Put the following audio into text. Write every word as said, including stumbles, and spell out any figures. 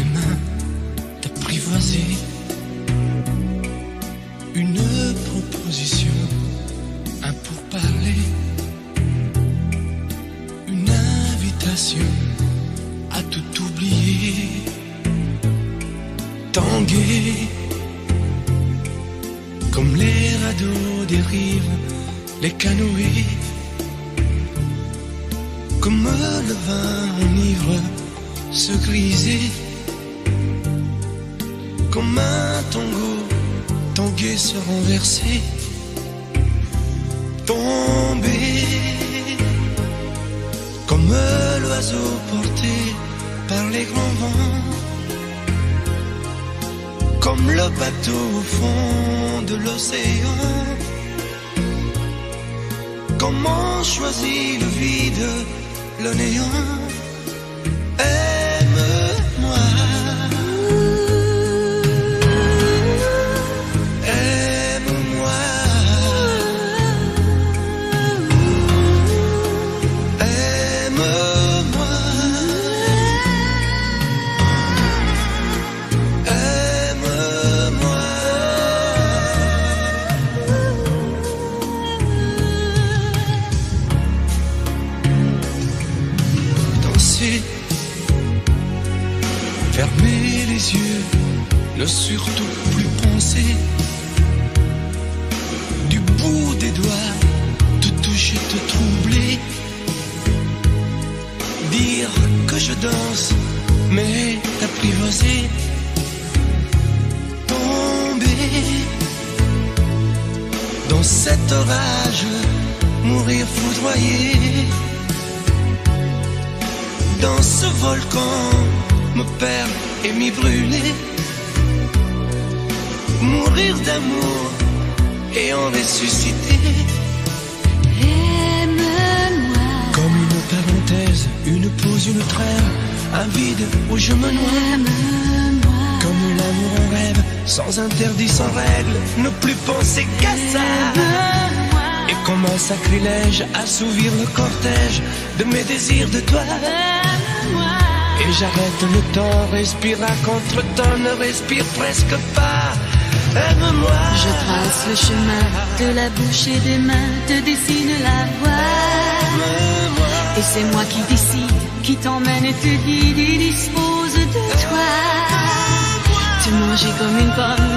mains, t'apprivoiser. Une proposition, un pourparler, une invitation à tout oublier. Tanguer comme les radeaux des rives, les canoës, comme le vin enivre, se griser, comme un tango, tanguer, se renverser, tomber, comme l'oiseau porté par les grands vents, comme le bateau au fond de l'océan. Comment choisit le vide, le néant? Aime-moi, aime-moi, aime-moi, aime-moi. Danser, fermer les yeux, ne surtout plus penser. Du bout des doigts, te toucher, te troubler. Dire que je danse, mais t'apprivoiser. Tomber dans cet orage, mourir foudroyé. Dans ce volcan, me perdre et m'y brûler. Mourir d'amour et en ressusciter. Aime-moi. Comme une parenthèse, une pause, une trêve, un vide où je me noie. Aime-moi. Comme l'amour en rêve, sans interdit, sans règle, ne plus penser qu'à ça. Aime-moi. Et comme un sacrilège, assouvir le cortège de mes désirs de toi. Aime-moi. Et j'arrête le temps, respire à contre-temps, ne respire presque pas. Aime-moi. Je trace le chemin de la bouche et des mains, te dessine la voie. Aime-moi. Et c'est moi qui décide, qui t'emmène et te guide et dispose de toi. Te manger comme une pomme